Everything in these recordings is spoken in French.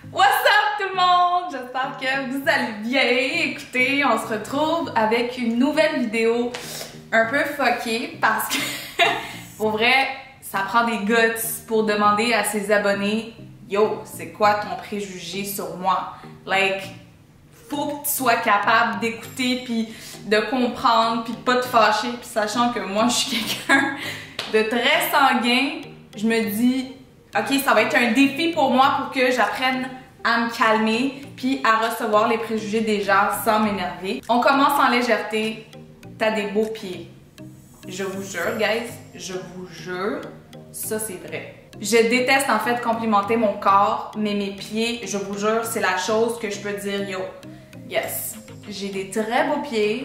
What's up tout le monde? J'espère que vous allez bien. Écoutez, on se retrouve avec une nouvelle vidéo un peu fuckée parce que, pour vrai, ça prend des guts pour demander à ses abonnés « Yo, c'est quoi ton préjugé sur moi? » Like, faut que tu sois capable d'écouter puis de comprendre puis de pas te fâcher, puis sachant que moi je suis quelqu'un de très sanguin, je me dis ok, ça va être un défi pour moi pour que j'apprenne à me calmer puis à recevoir les préjugés des gens sans m'énerver. On commence en légèreté. T'as des beaux pieds. Je vous jure, guys, je vous jure, ça c'est vrai. Je déteste en fait complimenter mon corps, mais mes pieds, je vous jure, c'est la chose que je peux dire yo. Yes, j'ai des très beaux pieds.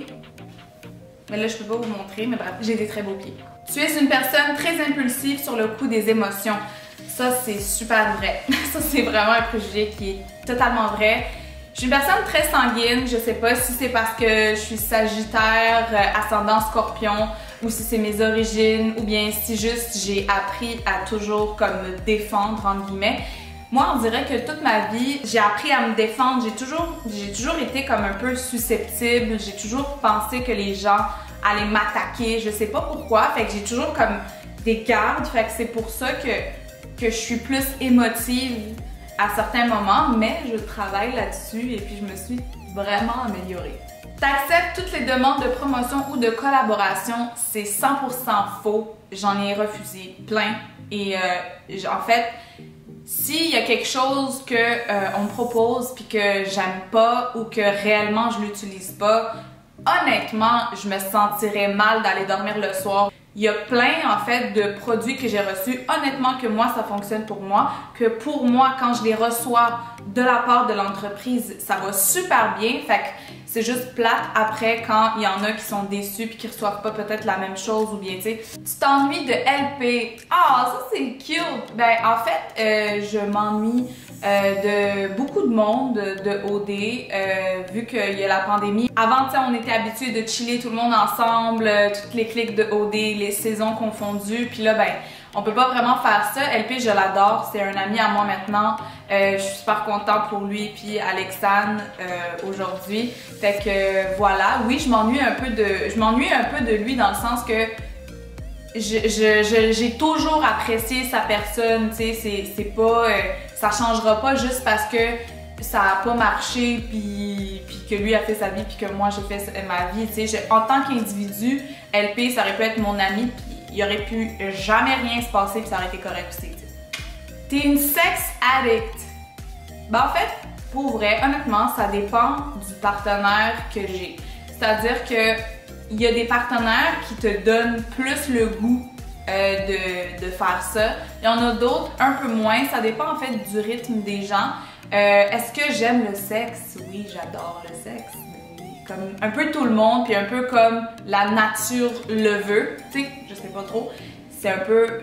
Mais là, je peux pas vous montrer, mais bref, j'ai des très beaux pieds. Tu es une personne très impulsive sur le coup des émotions. Ça, c'est super vrai. Ça, c'est vraiment un préjugé qui est totalement vrai. Je suis une personne très sanguine. Je sais pas si c'est parce que je suis Sagittaire, ascendant Scorpion, ou si c'est mes origines, ou bien si juste j'ai appris à toujours comme me défendre, entre guillemets. Moi, on dirait que toute ma vie, j'ai appris à me défendre. J'ai toujours été comme un peu susceptible. J'ai toujours pensé que les gens allaient m'attaquer. Je sais pas pourquoi. Fait que j'ai toujours comme des gardes. Fait que c'est pour ça que je suis plus émotive à certains moments. Mais je travaille là-dessus et puis je me suis vraiment améliorée. T'acceptes toutes les demandes de promotion ou de collaboration. C'est 100% faux. J'en ai refusé plein. Et en fait, s'il y a quelque chose on me propose puis que j'aime pas ou que réellement je l'utilise pas, honnêtement, je me sentirais mal d'aller dormir le soir. Il y a plein en fait de produits que j'ai reçus, honnêtement que moi ça fonctionne pour moi, que pour moi quand je les reçois de la part de l'entreprise, ça va super bien. Fait que c'est juste plate après quand il y en a qui sont déçus puis qui reçoivent pas peut-être la même chose ou bien tu sais, tu t'ennuies de LP. Ah, ça c'est cute! Ben en fait, je m'ennuie de beaucoup de monde de OD, vu qu'il y a la pandémie. Avant, tu sais, on était habitués de chiller tout le monde ensemble, toutes les cliques de OD, les saisons confondues, puis là, ben, on peut pas vraiment faire ça. LP, je l'adore, c'est un ami à moi maintenant. Je suis super contente pour lui puis Alexandre aujourd'hui. Fait que voilà, oui, je m'ennuie un peu de lui dans le sens que j'ai toujours apprécié sa personne, tu sais, c'est pas ça changera pas juste parce que ça a pas marché puis que lui a fait sa vie puis que moi j'ai fait ma vie, tu sais. En tant qu'individu, LP, ça aurait pu être mon ami puis il aurait pu jamais rien se passer puis ça aurait été correct aussi, tu sais. T'es une sex addict. Ben en fait, pour vrai, honnêtement, ça dépend du partenaire que j'ai. C'est-à-dire que il y a des partenaires qui te donnent plus le goût de faire ça. Il y en a d'autres un peu moins. Ça dépend en fait du rythme des gens. Est-ce que j'aime le sexe? Oui, j'adore le sexe. Comme un peu tout le monde, puis un peu comme la nature le veut. Tu sais, je sais pas trop. C'est un peu...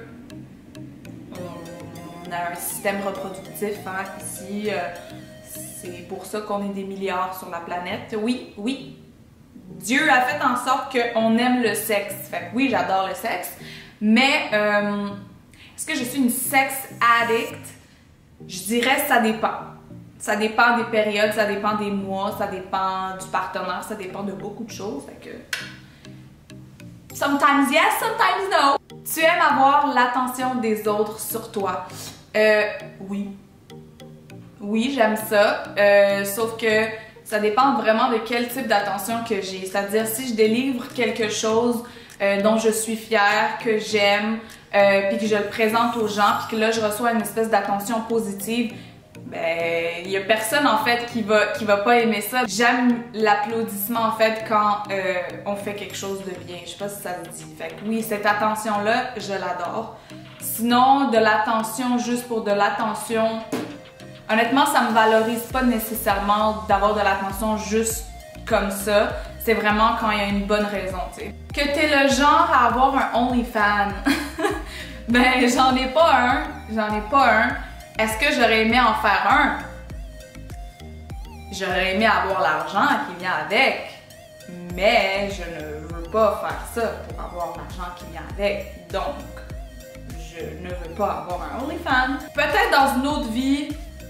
On a un système reproductif hein, ici. C'est pour ça qu'on est des milliards sur la planète. Oui, oui. Dieu a fait en sorte qu'on aime le sexe. Fait que oui, j'adore le sexe. Mais est-ce que je suis une sex addict? Je dirais ça dépend. Ça dépend des périodes, ça dépend des mois, ça dépend du partenaire, ça dépend de beaucoup de choses. Fait que... Sometimes yes, sometimes no. Tu aimes avoir l'attention des autres sur toi? Oui. Oui, j'aime ça. Sauf que ça dépend vraiment de quel type d'attention que j'ai. C'est-à-dire si je délivre quelque chose dont je suis fière, que j'aime, puis que je le présente aux gens, puis que là je reçois une espèce d'attention positive, ben il y a personne en fait qui va pas aimer ça. J'aime l'applaudissement en fait quand on fait quelque chose de bien. Je sais pas si ça se dit. Fait que oui, cette attention-là, je l'adore. Sinon, de l'attention juste pour de l'attention, honnêtement, ça me valorise pas nécessairement d'avoir de l'attention juste comme ça. C'est vraiment quand il y a une bonne raison, tu sais. Que t'es le genre à avoir un OnlyFans. Ben, j'en ai pas un. J'en ai pas un. Est-ce que j'aurais aimé en faire un? J'aurais aimé avoir l'argent qui vient avec. Mais je ne veux pas faire ça pour avoir l'argent qui vient avec. Donc, je ne veux pas avoir un OnlyFans. Peut-être dans une autre vie,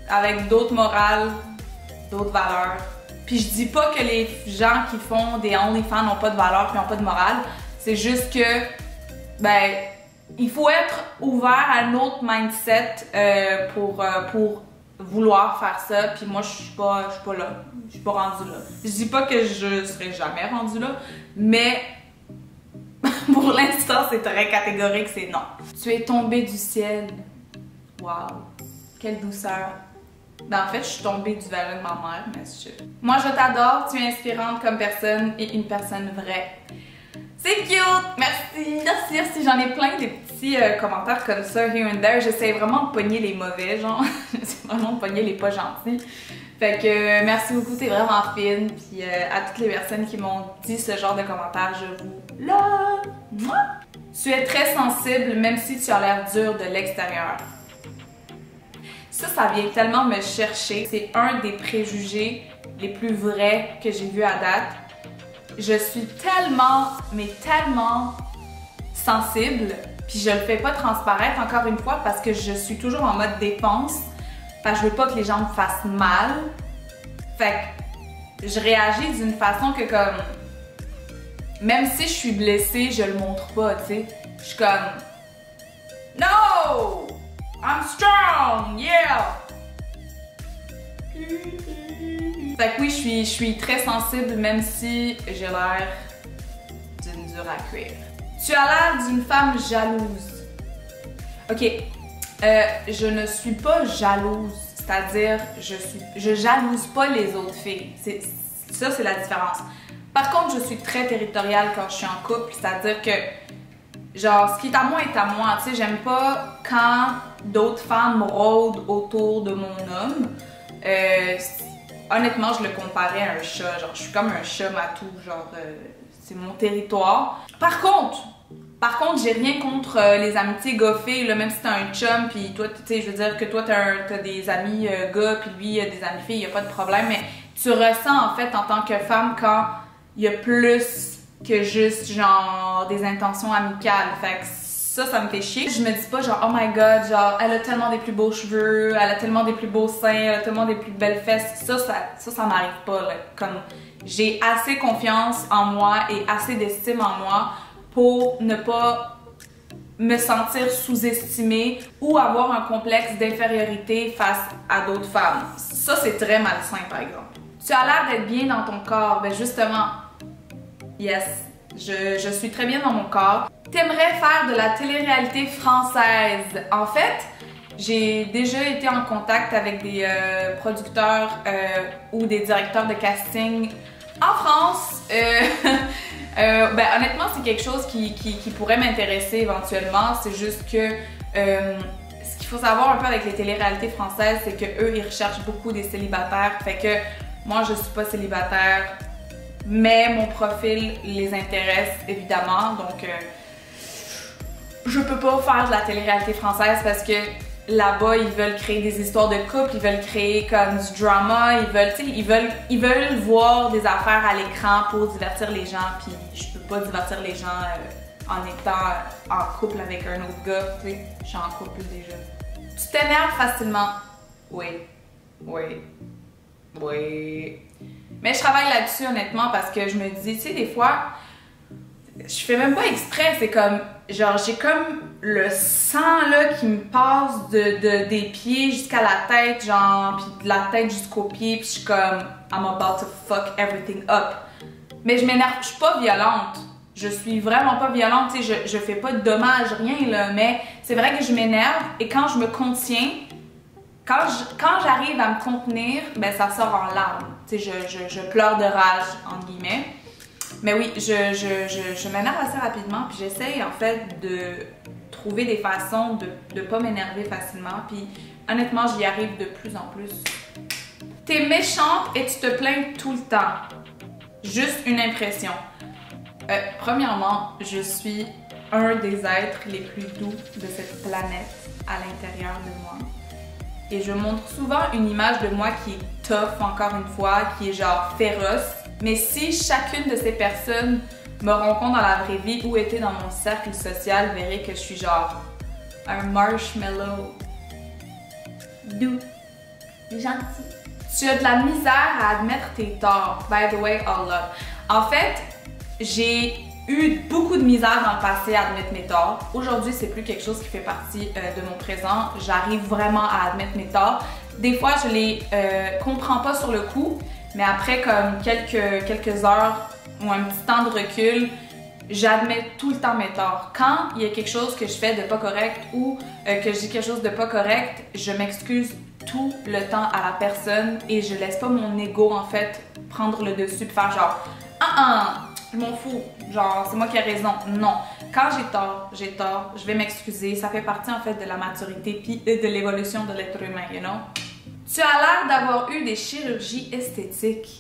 avec d'autres morales, d'autres valeurs. Puis je dis pas que les gens qui font des OnlyFans n'ont pas de valeur puis n'ont pas de morale. C'est juste que, ben, il faut être ouvert à un autre mindset pour vouloir faire ça. Puis moi, je suis pas là. Je suis pas rendue là. Je dis pas que je serai jamais rendue là, mais pour l'instant, c'est très catégorique, c'est non. Tu es tombé du ciel. Wow. Quelle douceur. Ben, en fait, je suis tombée du vagin de ma mère, mais moi, je t'adore. Tu es inspirante comme personne et une personne vraie. C'est cute! Merci! Merci, merci! J'en ai plein des petits commentaires comme ça, here and there. J'essaie vraiment de pogner les mauvais, genre. J'essaie vraiment de pogner les pas gentils. Fait que merci beaucoup, t'es vraiment fine. Puis à toutes les personnes qui m'ont dit ce genre de commentaires, je vous love! Moi! Tu es très sensible, même si tu as l'air dur de l'extérieur. Ça vient tellement me chercher. C'est un des préjugés les plus vrais que j'ai vus à date. Je suis tellement, mais tellement sensible, puis je le fais pas transparaître encore une fois parce que je suis toujours en mode défense. Parce que je veux pas que les gens me fassent mal. Fait que je réagis d'une façon que comme... Même si je suis blessée, je le montre pas, tu sais. Je suis comme... No! I'm strong! Yeah! Fait que oui, je suis très sensible même si j'ai l'air d'une dure à cuire. Tu as l'air d'une femme jalouse. Ok, je ne suis pas jalouse, c'est-à-dire je jalouse pas les autres filles. Ça, c'est la différence. Par contre, je suis très territoriale quand je suis en couple, c'est-à-dire que genre, ce qui est à moi est à moi. Tu sais, j'aime pas quand d'autres femmes rôdent autour de mon homme. Honnêtement, je le comparais à un chat. Genre, je suis comme un chat matou. Genre, c'est mon territoire. Par contre, j'ai rien contre les amitiés gars-filles, même si t'as un chum, puis toi, tu sais, je veux dire que toi, t'as des amis gars, puis lui, il a des amis filles, y a pas de problème. Mais tu ressens, en fait, en tant que femme, quand il y a plus que juste genre des intentions amicales. Fait que ça me fait chier. Je me dis pas genre oh my god, genre elle a tellement des plus beaux cheveux, elle a tellement des plus beaux seins, elle a tellement des plus belles fesses. Ça m'arrive pas là. Comme j'ai assez confiance en moi et assez d'estime en moi pour ne pas me sentir sous-estimée ou avoir un complexe d'infériorité face à d'autres femmes. Ça c'est très malsain par exemple. Tu as l'air d'être bien dans ton corps. Ben justement, yes, je suis très bien dans mon corps. T'aimerais faire de la télé-réalité française. En fait, j'ai déjà été en contact avec des producteurs ou des directeurs de casting en France. Ben, honnêtement, c'est quelque chose qui pourrait m'intéresser éventuellement. C'est juste que ce qu'il faut savoir un peu avec les télé-réalités françaises, c'est qu'eux, ils recherchent beaucoup des célibataires. Fait que moi, je suis pas célibataire. Mais mon profil les intéresse évidemment, donc je peux pas faire de la télé-réalité française parce que là-bas ils veulent créer des histoires de couple, ils veulent créer comme du drama, ils veulent voir des affaires à l'écran pour divertir les gens, puis je peux pas divertir les gens en étant en couple avec un autre gars, tu sais, je suis en couple déjà. Tu t'énerves facilement? Oui. Mais je travaille là-dessus honnêtement parce que je me dis, tu sais, des fois, je fais même pas exprès, c'est comme, genre, j'ai comme le sang là qui me passe des pieds jusqu'à la tête, genre, puis de la tête jusqu'aux pieds, puis je suis comme, I'm about to fuck everything up. Mais je m'énerve, je suis pas violente. Je suis vraiment pas violente, tu sais, je fais pas de dommages, rien là, mais c'est vrai que je m'énerve et quand je me contiens, quand j'arrive à me contenir, ben ça sort en larmes. Tu sais, je pleure de rage, entre guillemets. Mais oui, je m'énerve assez rapidement, puis j'essaye en fait de trouver des façons de pas m'énerver facilement, puis honnêtement, j'y arrive de plus en plus. T'es méchante et tu te plains tout le temps. Juste une impression. Premièrement, je suis un des êtres les plus doux de cette planète à l'intérieur de moi. Et je montre souvent une image de moi qui est tough, encore une fois, qui est genre féroce. Mais si chacune de ces personnes me rencontre dans la vraie vie ou était dans mon cercle social, verrait que je suis genre un marshmallow doux. Il est gentil. Tu as de la misère à admettre tes torts. By the way, all love. En fait, j'ai eu beaucoup de misère dans le passé à admettre mes torts. Aujourd'hui, c'est plus quelque chose qui fait partie de mon présent. J'arrive vraiment à admettre mes torts. Des fois, je les comprends pas sur le coup, mais après comme quelques heures ou un petit temps de recul, j'admets tout le temps mes torts. Quand il y a quelque chose que je fais de pas correct ou que je dis quelque chose de pas correct, je m'excuse tout le temps à la personne et je laisse pas mon ego en fait prendre le dessus et faire genre je m'en fous, genre c'est moi qui ai raison. Non, quand j'ai tort, je vais m'excuser. Ça fait partie en fait de la maturité puis de l'évolution de l'être humain, you know. Tu as l'air d'avoir eu des chirurgies esthétiques.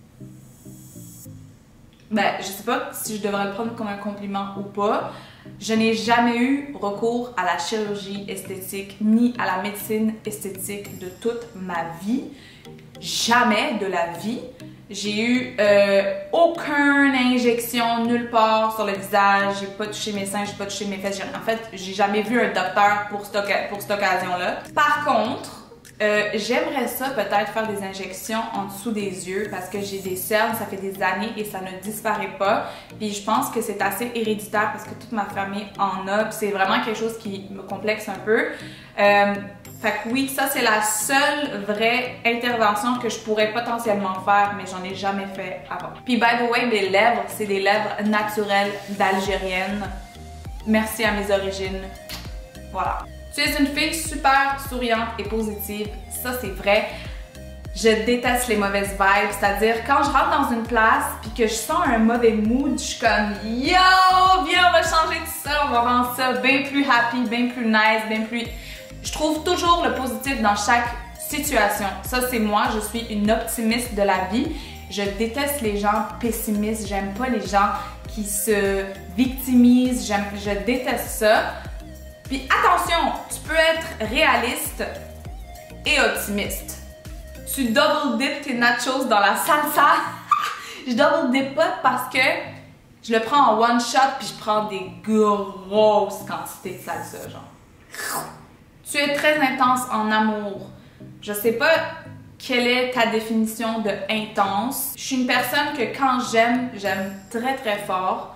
Ben, je sais pas si je devrais le prendre comme un compliment ou pas. Je n'ai jamais eu recours à la chirurgie esthétique ni à la médecine esthétique de toute ma vie. Jamais de la vie. J'ai eu aucune injection nulle part sur le visage. J'ai pas touché mes seins, j'ai pas touché mes fesses. En fait, j'ai jamais vu un docteur pour cette occasion-là. Par contre, j'aimerais ça peut-être faire des injections en dessous des yeux parce que j'ai des cernes, ça fait des années et ça ne disparaît pas. Puis je pense que c'est assez héréditaire parce que toute ma famille en a. Puis c'est vraiment quelque chose qui me complexe un peu. Fait que oui, ça c'est la seule vraie intervention que je pourrais potentiellement faire, mais j'en ai jamais fait avant. Puis by the way, mes lèvres, c'est des lèvres naturelles d'Algérienne. Merci à mes origines. Voilà. Tu es une fille super souriante et positive, ça c'est vrai. Je déteste les mauvaises vibes, c'est-à-dire quand je rentre dans une place puis que je sens un mauvais mood, je suis comme yo, viens on va changer tout ça, on va rendre ça bien plus happy, bien plus nice, bien plus... Je trouve toujours le positif dans chaque situation. Ça c'est moi, je suis une optimiste de la vie. Je déteste les gens pessimistes, j'aime pas les gens qui se victimisent, je déteste ça. Puis attention, tu peux être réaliste et optimiste. Tu double dip tes nachos dans la salsa. Je double dip pas parce que je le prends en one shot puis je prends des grosses quantités de salsa, genre. Tu es très intense en amour. Je sais pas quelle est ta définition de intense. Je suis une personne que quand j'aime très très fort.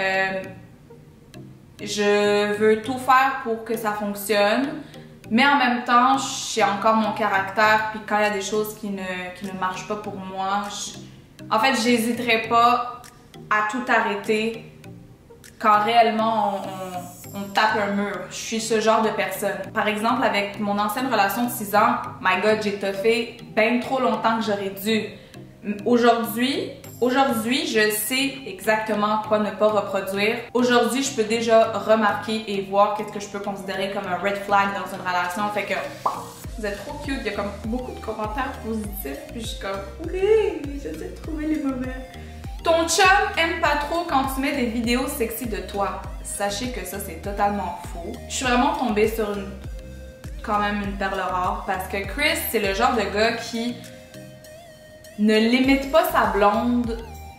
Je veux tout faire pour que ça fonctionne, mais en même temps, j'ai encore mon caractère, puis quand il y a des choses qui ne marchent pas pour moi, en fait, j'hésiterai pas à tout arrêter quand réellement on tape un mur. Je suis ce genre de personne. Par exemple, avec mon ancienne relation de 6 ans, my God, j'ai toffé bien trop longtemps que j'aurais dû. Aujourd'hui, je sais exactement quoi ne pas reproduire. Aujourd'hui, je peux déjà remarquer et voir qu'est-ce que je peux considérer comme un red flag dans une relation. Fait que vous êtes trop cute, il y a comme beaucoup de commentaires positifs, puis je suis comme oui, j'essaie de trouver les mauvais. Ton chum aime pas trop quand tu mets des vidéos sexy de toi. Sachez que ça, c'est totalement faux. Je suis vraiment tombée sur quand même une perle rare parce que Chris, c'est le genre de gars qui ne limite pas sa blonde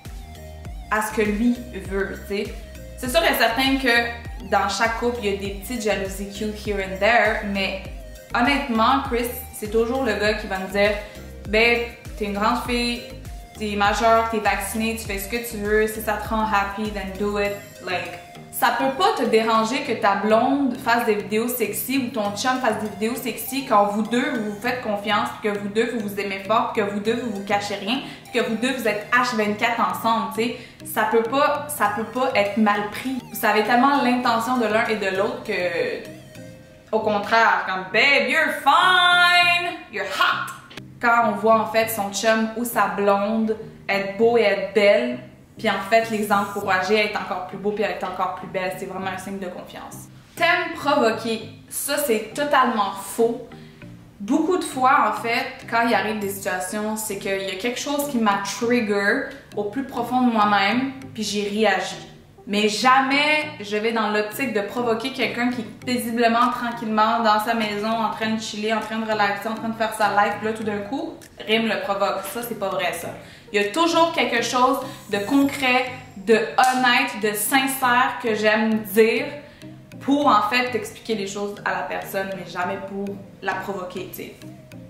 à ce que lui veut, tu sais. C'est sûr et certain que dans chaque couple, il y a des petites jalousies cute here and there, mais honnêtement, Chris, c'est toujours le gars qui va me dire « Babe, t'es une grande fille, t'es majeure, t'es vaccinée, tu fais ce que tu veux, si ça te rend happy, then do it. » Like, ça peut pas te déranger que ta blonde fasse des vidéos sexy ou ton chum fasse des vidéos sexy quand vous deux vous faites confiance, que vous deux vous vous aimez fort, que vous deux vous vous cachez rien, que vous deux vous êtes H24 ensemble, tu sais. Ça peut pas être mal pris. Vous avez tellement l'intention de l'un et de l'autre que, au contraire, comme babe, you're fine, you're hot. Quand on voit en fait son chum ou sa blonde être beau et être belle, puis en fait les encourager à être encore plus beau puis à être encore plus belle, c'est vraiment un signe de confiance. T'aimes provoquer, ça c'est totalement faux. Beaucoup de fois en fait, quand il arrive des situations, c'est qu'il y a quelque chose qui m'a trigger au plus profond de moi-même, puis j'ai réagi. Mais jamais je vais dans l'optique de provoquer quelqu'un qui est paisiblement, tranquillement, dans sa maison, en train de chiller, en train de relaxer, en train de faire sa life, puis là tout d'un coup, Rim le provoque. Ça, c'est pas vrai ça. Il y a toujours quelque chose de concret, de honnête, de sincère que j'aime dire pour en fait t'expliquer les choses à la personne, mais jamais pour la provoquer, tu sais.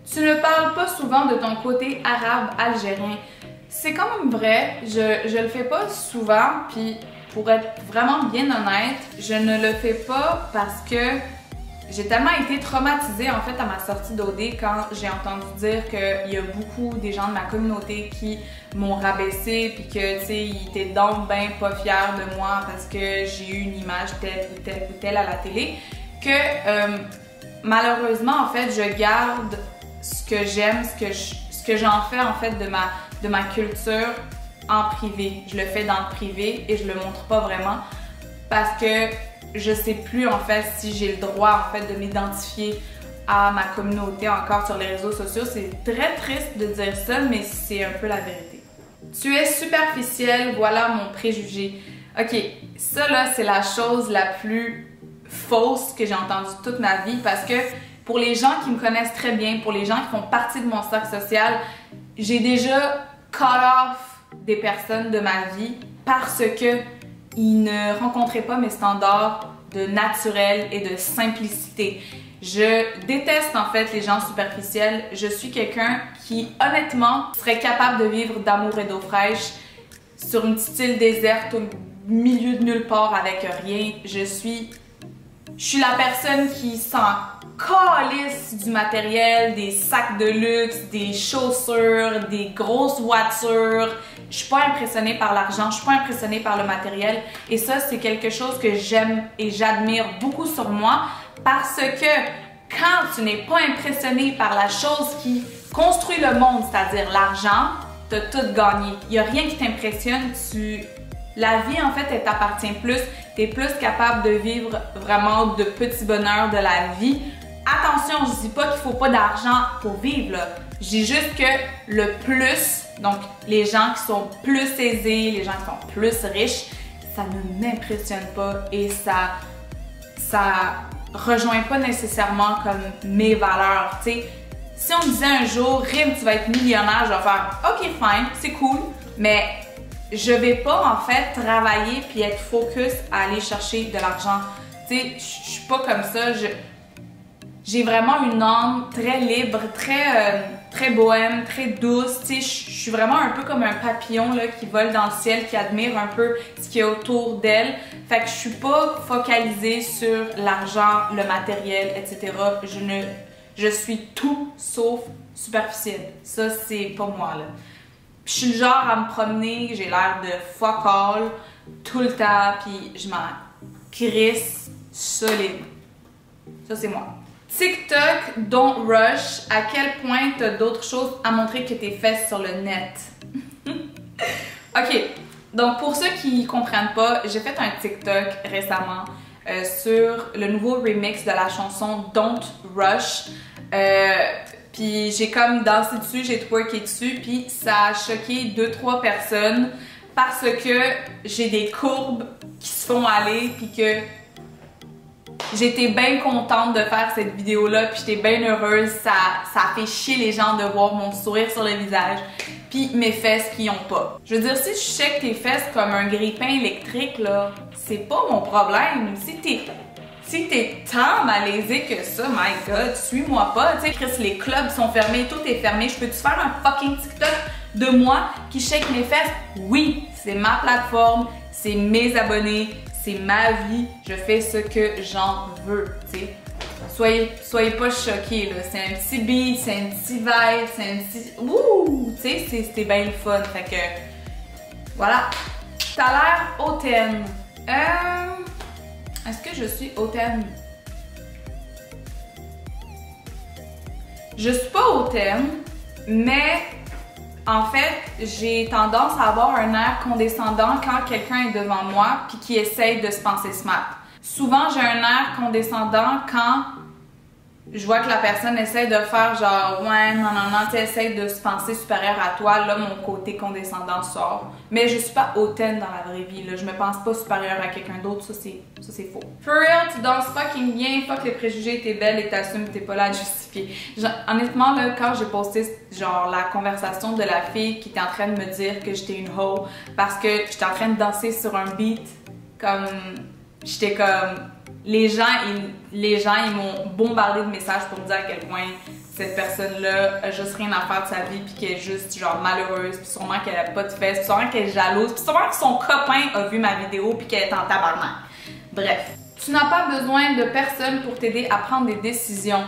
Tu ne parles pas souvent de ton côté arabe algérien. C'est quand même vrai, je le fais pas souvent, puis pour être vraiment bien honnête, je ne le fais pas parce que j'ai tellement été traumatisée en fait à ma sortie d'OD quand j'ai entendu dire qu'il y a beaucoup des gens de ma communauté qui m'ont rabaissé puis que tu sais ils étaient donc ben pas fiers de moi parce que j'ai eu une image telle ou telle ou telle à la télé que malheureusement en fait je garde ce que j'aime, ce que j'en fais en fait de ma culture en privé. Je le fais dans le privé et je le montre pas vraiment parce que je sais plus en fait si j'ai le droit en fait de m'identifier à ma communauté encore sur les réseaux sociaux. C'est très triste de dire ça, mais c'est un peu la vérité. Tu es superficielle, voilà mon préjugé. Ok, ça là c'est la chose la plus fausse que j'ai entendue toute ma vie parce que pour les gens qui me connaissent très bien, pour les gens qui font partie de mon cercle social, j'ai déjà cut off des personnes de ma vie parce que ils ne rencontraient pas mes standards de naturel et de simplicité. Je déteste en fait les gens superficiels. Je suis quelqu'un qui honnêtement serait capable de vivre d'amour et d'eau fraîche sur une petite île déserte au milieu de nulle part avec rien. Je suis la personne qui s'en calisse du matériel, des sacs de luxe, des chaussures, des grosses voitures. Je suis pas impressionnée par l'argent, je suis pas impressionnée par le matériel. Et ça, c'est quelque chose que j'aime et j'admire beaucoup sur moi parce que quand tu n'es pas impressionné par la chose qui construit le monde, c'est-à-dire l'argent, t'as tout gagné. Il y a rien qui t'impressionne, la vie, en fait, elle t'appartient plus. Tu es plus capable de vivre vraiment de petits bonheurs de la vie. Attention, je dis pas qu'il faut pas d'argent pour vivre, là. Je dis juste que le plus, donc les gens qui sont plus aisés, les gens qui sont plus riches, ça ne m'impressionne pas et ça rejoint pas nécessairement comme mes valeurs, tu sais. Si on me disait un jour, Rim, tu vas être millionnaire, je vais faire OK, fine, c'est cool, mais je vais pas en fait travailler puis être focus à aller chercher de l'argent. Tu sais, je suis pas comme ça. J'ai vraiment une âme très libre, très bohème, très douce. Tu sais, je suis vraiment un peu comme un papillon là, qui vole dans le ciel, qui admire un peu ce qui est autour d'elle. Fait que je suis pas focalisée sur l'argent, le matériel, etc. Je suis tout sauf superficielle. Ça, c'est pas moi là. Je suis le genre à me promener, j'ai l'air de fuck all tout le temps, puis je m'en crisse solide. Ça, c'est moi. TikTok, don't rush. À quel point t'as d'autres choses à montrer que tes fesses sur le net? Ok, donc pour ceux qui comprennent pas, j'ai fait un TikTok récemment sur le nouveau remix de la chanson Don't Rush. Puis j'ai comme dansé dessus, j'ai twerké dessus, puis ça a choqué 2-3 personnes parce que j'ai des courbes qui se font aller, puis que j'étais bien contente de faire cette vidéo-là, puis j'étais bien heureuse. Ça a fait chier les gens de voir mon sourire sur le visage, puis mes fesses qui ont pas. Je veux dire, si je check tes fesses comme un grille-pain électrique, là, c'est pas mon problème. Si t'es tant malaisé que ça, my god, suis-moi pas. Tu sais, Chris, les clubs sont fermés, tout est fermé. Je peux-tu faire un fucking TikTok de moi qui shake mes fesses? Oui, c'est ma plateforme, c'est mes abonnés, c'est ma vie. Je fais ce que j'en veux, tu sais. Soyez pas choqués, là. C'est un petit beat, c'est un petit vibe, c'est un petit... Ouh! Tu sais, c'était bien le fun. Fait que... Voilà. T'as l'air hautaine. Est-ce que je suis hautaine? Je suis pas hautaine, mais en fait, j'ai tendance à avoir un air condescendant quand quelqu'un est devant moi puis qui essaye de se penser smart. Souvent, j'ai un air condescendant quand je vois que la personne essaie de faire genre « ouais, non, tu essaies de se penser supérieure à toi », là, mon côté condescendant sort. Mais je suis pas hautaine dans la vraie vie, là. Je me pense pas supérieure à quelqu'un d'autre, ça c'est faux. For real, tu danses fucking bien, fuck les préjugés, t'es belle et t'assumes, t'es pas là à justifier. Genre, honnêtement, là, quand j'ai posté genre la conversation de la fille qui était en train de me dire que j'étais une hoe parce que j'étais en train de danser sur un beat, comme... J'étais comme... Les gens, ils m'ont bombardé de messages pour me dire à quel point cette personne-là a juste rien à faire de sa vie puis qu'elle est juste genre malheureuse puis sûrement qu'elle a pas de fesses, puis sûrement qu'elle est jalouse, puis sûrement que son copain a vu ma vidéo puis qu'elle est en tabarnak. Bref, tu n'as pas besoin de personne pour t'aider à prendre des décisions.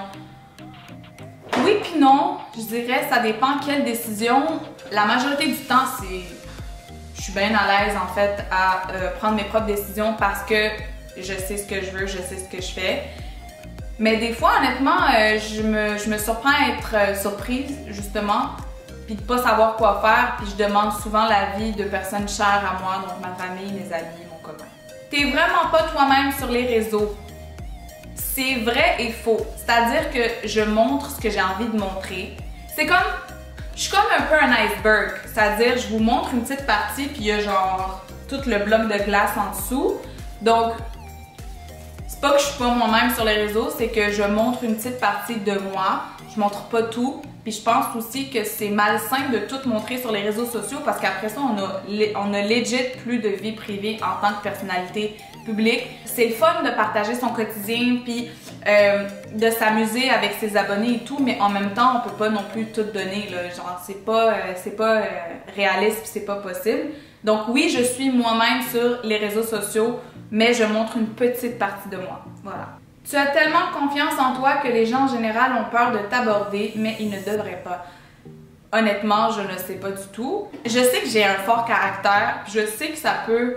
Oui puis non, je dirais ça dépend quelle décision. La majorité du temps, je suis bien à l'aise en fait à prendre mes propres décisions parce que je sais ce que je veux, je sais ce que je fais. Mais des fois, honnêtement, je me surprends à être surprise, justement, puis de pas savoir quoi faire, puis je demande souvent l'avis de personnes chères à moi, donc ma famille, mes amis, mon copain. T'es vraiment pas toi-même sur les réseaux. C'est vrai et faux. C'est-à-dire que je montre ce que j'ai envie de montrer. C'est comme... Je suis comme un peu un iceberg. C'est-à-dire, je vous montre une petite partie, puis il y a genre tout le bloc de glace en dessous. Donc, c'est pas que je suis pas moi-même sur les réseaux, c'est que je montre une petite partie de moi. Je montre pas tout. Puis je pense aussi que c'est malsain de tout montrer sur les réseaux sociaux parce qu'après ça, on a legit plus de vie privée en tant que personnalité publique. C'est le fun de partager son quotidien puis de s'amuser avec ses abonnés et tout, mais en même temps, on peut pas non plus tout donner, là. Genre, c'est pas réaliste puis c'est pas possible. Donc oui, je suis moi-même sur les réseaux sociaux, mais je montre une petite partie de moi. Voilà. Tu as tellement confiance en toi que les gens en général ont peur de t'aborder, mais ils ne devraient pas. Honnêtement, je ne sais pas du tout. Je sais que j'ai un fort caractère, je sais que ça peut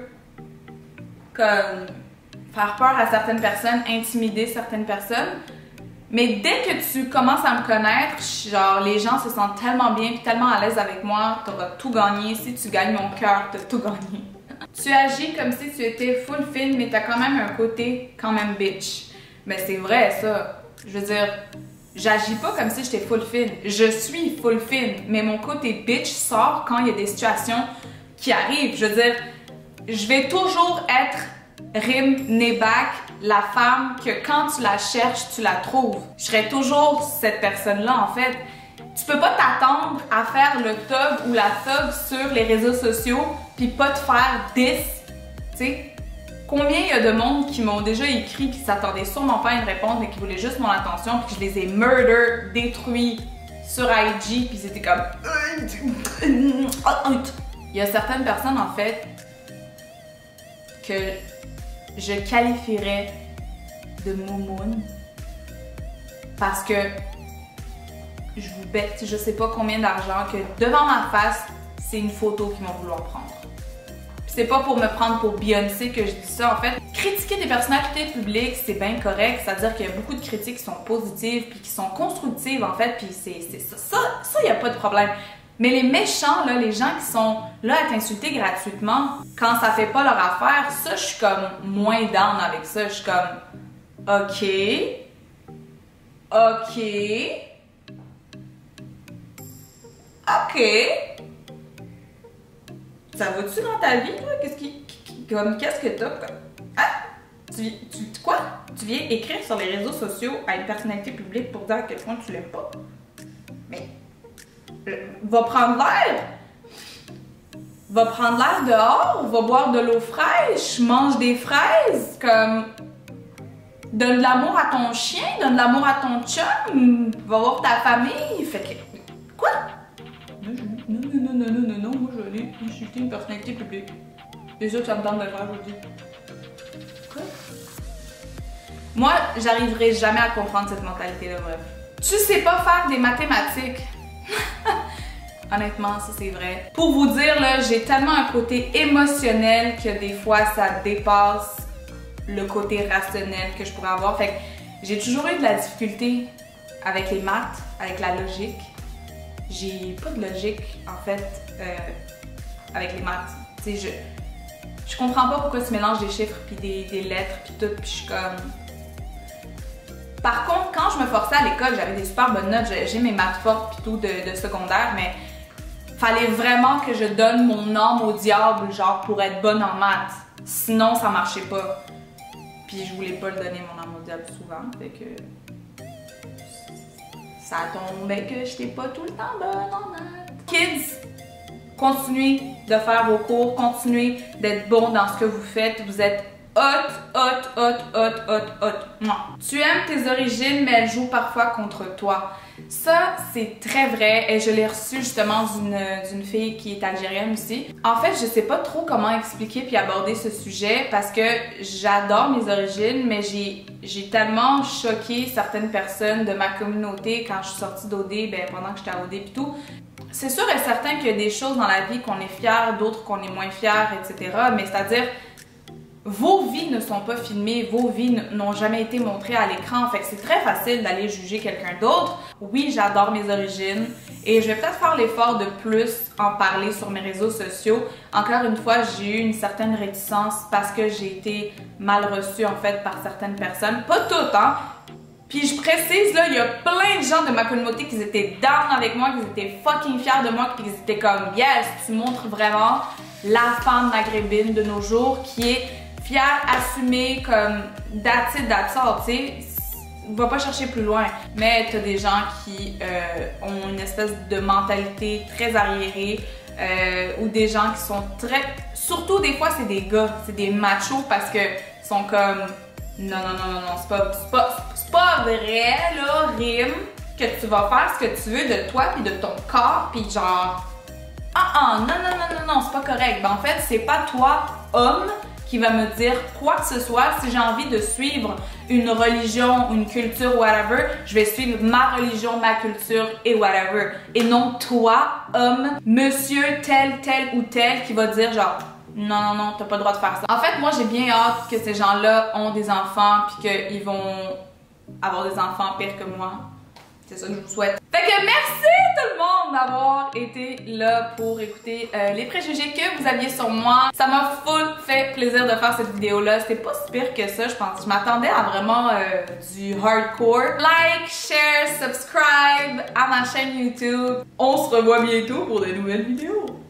comme faire peur à certaines personnes, intimider certaines personnes, mais dès que tu commences à me connaître, genre les gens se sentent tellement bien et tellement à l'aise avec moi, t'auras tout gagné. Si tu gagnes mon cœur, t'as tout gagné. Tu agis comme si tu étais full fine, mais t'as quand même un côté quand même bitch. Mais c'est vrai, ça. Je veux dire, j'agis pas comme si j'étais full fine. Je suis full fine, mais mon côté bitch sort quand il y a des situations qui arrivent. Je veux dire, je vais toujours être Rim Neback, la femme que quand tu la cherches, tu la trouves. Je serai toujours cette personne-là, en fait. Tu peux pas t'attendre à faire le thug ou la thug sur les réseaux sociaux puis pas te faire diss, tu sais. Combien il y a de monde qui m'ont déjà écrit puis qui s'attendaient sûrement pas à une réponse mais qui voulaient juste mon attention puis je les ai murder, détruits sur IG puis c'était comme... Il y a certaines personnes en fait que je qualifierais de moumoune parce que je vous bête, je sais pas combien d'argent que devant ma face, c'est une photo qu'ils vont vouloir prendre. C'est pas pour me prendre pour Beyoncé que je dis ça, en fait. Critiquer des personnalités publiques, c'est bien correct. C'est-à-dire qu'il y a beaucoup de critiques qui sont positives puis qui sont constructives, en fait, puis c'est ça, y a pas de problème. Mais les méchants, là, les gens qui sont là à t'insulter gratuitement, quand ça fait pas leur affaire, ça, je suis comme moins down avec ça. Je suis comme, ok, ça va-tu dans ta vie, là? Qu'est-ce que t'as? Ah! Quoi? Tu viens écrire sur les réseaux sociaux à une personnalité publique pour dire à quel point tu l'aimes pas? Mais, va prendre l'air! Va prendre l'air dehors, va boire de l'eau fraîche, mange des fraises, comme... Donne de l'amour à ton chien, donne de l'amour à ton chum, va voir ta famille, fait que... Quoi? Non, moi je vais aller insulter une personnalité publique. C'est sûr que ça me tente de le faire, je vous dis. Quoi? Moi, j'arriverai jamais à comprendre cette mentalité-là, bref. Tu sais pas faire des mathématiques. Honnêtement, ça c'est vrai. Pour vous dire, là, j'ai tellement un côté émotionnel que des fois ça dépasse le côté rationnel que je pourrais avoir. Fait que j'ai toujours eu de la difficulté avec les maths, avec la logique. J'ai pas de logique, en fait, avec les maths. Tu sais, je comprends pas pourquoi tu mélanges des chiffres puis des lettres puis tout, puis je suis comme... Par contre, quand je me forçais à l'école, j'avais des super bonnes notes, j'ai mes maths fortes puis tout de secondaire, mais fallait vraiment que je donne mon âme au diable, genre, pour être bonne en maths. Sinon, ça marchait pas. Puis je voulais pas le donner mon âme au diable souvent, fait que... Ça tombait que j'étais pas tout le temps bonne en maths. Kids, continuez de faire vos cours, continuez d'être bon dans ce que vous faites. Vous êtes hot. Tu aimes tes origines, mais elles jouent parfois contre toi. Ça, c'est très vrai et je l'ai reçu justement d'une fille qui est algérienne aussi. En fait, je sais pas trop comment expliquer puis aborder ce sujet parce que j'adore mes origines, mais j'ai tellement choqué certaines personnes de ma communauté quand je suis sortie d'OD, pendant que j'étais à OD et tout. C'est sûr et certain qu'il y a des choses dans la vie qu'on est fier, d'autres qu'on est moins fier, etc. Mais c'est-à-dire, vos vies ne sont pas filmées, vos vies n'ont jamais été montrées à l'écran, fait que c'est très facile d'aller juger quelqu'un d'autre. Oui, j'adore mes origines et je vais peut-être faire l'effort de plus en parler sur mes réseaux sociaux. Encore une fois, j'ai eu une certaine réticence parce que j'ai été mal reçue en fait par certaines personnes. Pas toutes, hein? Puis je précise, là, il y a plein de gens de ma communauté qui étaient down avec moi, qui étaient fucking fiers de moi, qui étaient comme « Yes, tu montres vraiment la femme maghrébine de nos jours qui est fière, assumée, comme that's it, that's all, tu sais. Va pas chercher plus loin. » Mais t'as des gens qui ont une espèce de mentalité très arriérée ou des gens qui sont très... Surtout des fois, c'est des gars, c'est des machos parce que sont comme « Non, c'est pas vrai, là, Rim, que tu vas faire ce que tu veux de toi puis de ton corps, puis genre... non, c'est pas correct. » En fait, c'est pas toi, homme, qui va me dire quoi que ce soit. Si j'ai envie de suivre une religion, une culture, whatever, je vais suivre ma religion, ma culture et whatever. Et non toi, homme, monsieur tel ou tel, qui va dire genre non, t'as pas le droit de faire ça. En fait, moi, j'ai bien hâte que ces gens-là ont des enfants puis qu'ils vont avoir des enfants pires que moi. C'est ça que je vous souhaite. Fait que merci tout le monde d'avoir été là pour écouter les préjugés que vous aviez sur moi. Ça m'a full fait plaisir de faire cette vidéo-là. C'était pas si pire que ça, je pense. Je m'attendais à vraiment du hardcore. Like, share, subscribe à ma chaîne YouTube. On se revoit bientôt pour de nouvelles vidéos.